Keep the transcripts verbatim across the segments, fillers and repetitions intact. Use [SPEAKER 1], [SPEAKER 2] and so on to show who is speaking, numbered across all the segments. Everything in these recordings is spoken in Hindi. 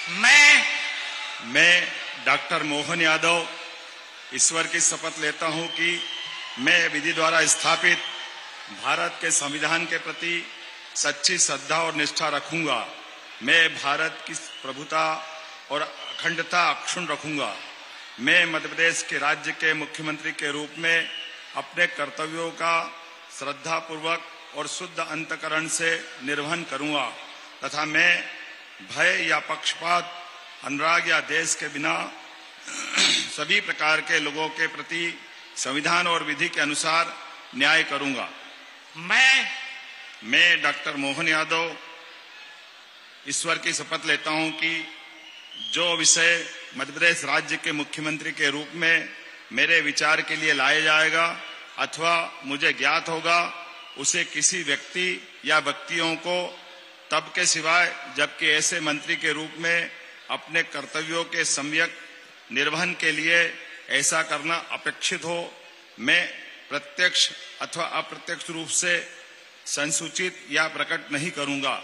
[SPEAKER 1] मैं
[SPEAKER 2] मैं डॉक्टर मोहन यादव ईश्वर की शपथ लेता हूं कि मैं विधि द्वारा स्थापित भारत के संविधान के प्रति सच्ची श्रद्धा और निष्ठा रखूंगा। मैं भारत की प्रभुता और अखंडता अक्षुण्ण रखूंगा। मैं मध्य प्रदेश के राज्य के मुख्यमंत्री के रूप में अपने कर्तव्यों का श्रद्धापूर्वक और शुद्ध अंतःकरण से निर्वहन करूंगा तथा मैं भय या पक्षपात, अनुराग या देश के बिना सभी प्रकार के लोगों के प्रति संविधान और विधि के अनुसार न्याय करूंगा।
[SPEAKER 1] मैं
[SPEAKER 2] मैं डॉक्टर मोहन यादव ईश्वर की शपथ लेता हूं कि जो विषय मध्य प्रदेश राज्य के मुख्यमंत्री के रूप में मेरे विचार के लिए लाया जाएगा अथवा मुझे ज्ञात होगा, उसे किसी व्यक्ति या व्यक्तियों को तब के सिवाय जबकि ऐसे मंत्री के रूप में अपने कर्तव्यों के सम्यक निर्वहन के लिए ऐसा करना अपेक्षित हो, मैं प्रत्यक्ष अथवा अप्रत्यक्ष रूप से संसूचित या प्रकट नहीं करूंगा।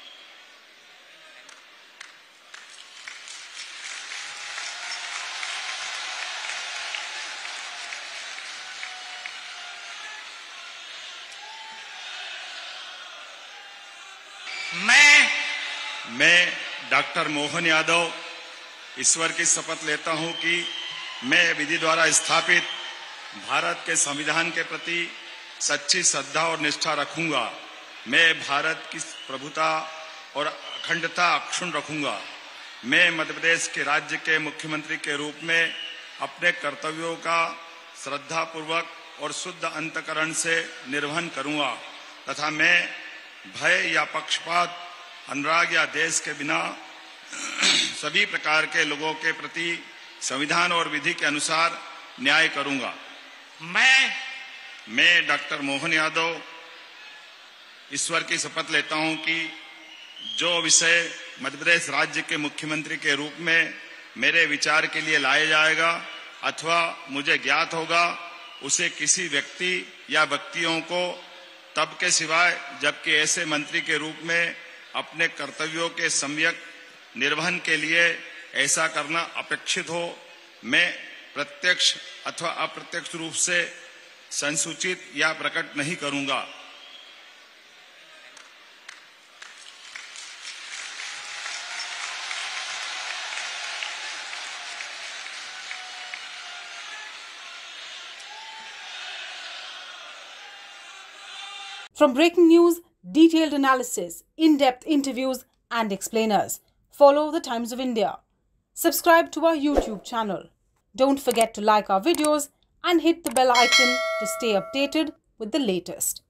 [SPEAKER 1] मैं
[SPEAKER 2] मैं डॉक्टर मोहन यादव ईश्वर की शपथ लेता हूं कि मैं विधि द्वारा स्थापित भारत के संविधान के प्रति सच्ची श्रद्धा और निष्ठा रखूंगा। मैं भारत की प्रभुता और अखंडता अक्षुण्ण रखूंगा। मैं मध्य प्रदेश के राज्य के मुख्यमंत्री के रूप में अपने कर्तव्यों का श्रद्धापूर्वक और शुद्ध अंतःकरण से निर्वहन करूंगा तथा मैं भय या पक्षपात, अनुराग या देश के बिना सभी प्रकार के लोगों के प्रति संविधान और विधि के अनुसार न्याय करूंगा।
[SPEAKER 1] मैं
[SPEAKER 2] मैं डॉक्टर मोहन यादव ईश्वर की शपथ लेता हूं कि जो विषय मध्य प्रदेश राज्य के मुख्यमंत्री के रूप में मेरे विचार के लिए लाया जाएगा अथवा मुझे ज्ञात होगा, उसे किसी व्यक्ति या व्यक्तियों को तब के सिवाय जबकि ऐसे मंत्री के रूप में अपने कर्तव्यों के सम्यक निर्वहन के लिए ऐसा करना अपेक्षित हो, मैं प्रत्यक्ष अथवा अप्रत्यक्ष रूप से संसूचित या प्रकट नहीं करूंगा।
[SPEAKER 3] From breaking news, detailed analysis, in-depth interviews and explainers, follow the Times of India. Subscribe to our YouTube channel. Don't forget to like our videos and hit the bell icon to stay updated with the latest.